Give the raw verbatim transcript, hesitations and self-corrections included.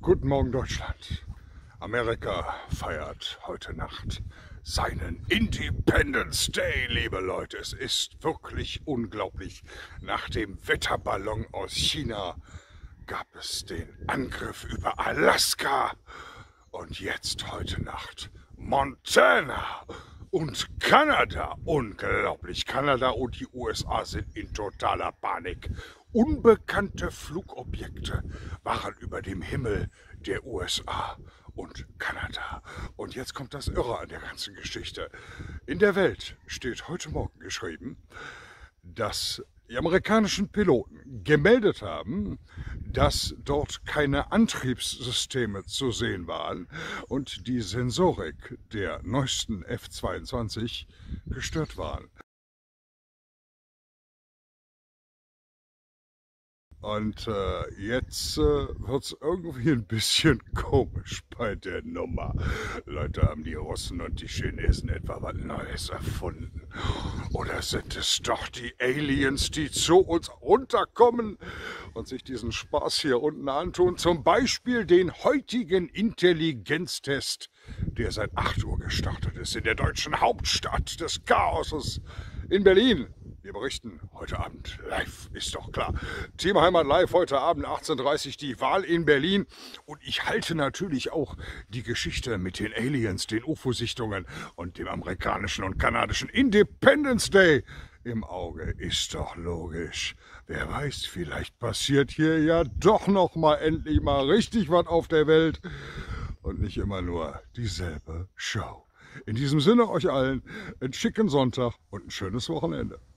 Guten Morgen Deutschland. Amerika feiert heute Nacht seinen Independence Day, liebe Leute. Es ist wirklich unglaublich. Nach dem Wetterballon aus China gab es den Angriff über Alaska und jetzt heute Nacht Montana und Kanada. Unglaublich. Kanada und die U S A sind in totaler Panik. Unbekannte Flugobjekte waren über dem Himmel der U S A und Kanada. Und jetzt kommt das Irre an der ganzen Geschichte. In der Welt steht heute Morgen geschrieben, dass die amerikanischen Piloten gemeldet haben, dass dort keine Antriebssysteme zu sehen waren und die Sensorik der neuesten F zweiundzwanzig gestört waren. Und äh, jetzt äh, wird es irgendwie ein bisschen komisch bei der Nummer. Leute, haben die Russen und die Chinesen etwa was Neues erfunden? Oder sind es doch die Aliens, die zu uns runterkommen und sich diesen Spaß hier unten antun? Zum Beispiel den heutigen Intelligenztest, der seit acht Uhr gestartet ist in der deutschen Hauptstadt des Chaoses in Berlin. Wir berichten heute Abend live, ist doch klar. Team Heimat live heute Abend achtzehn Uhr dreißig, die Wahl in Berlin. Und ich halte natürlich auch die Geschichte mit den Aliens, den U F O-Sichtungen und dem amerikanischen und kanadischen Independence Day im Auge. Ist doch logisch. Wer weiß, vielleicht passiert hier ja doch noch mal endlich mal richtig was auf der Welt. Und nicht immer nur dieselbe Show. In diesem Sinne euch allen einen schicken Sonntag und ein schönes Wochenende.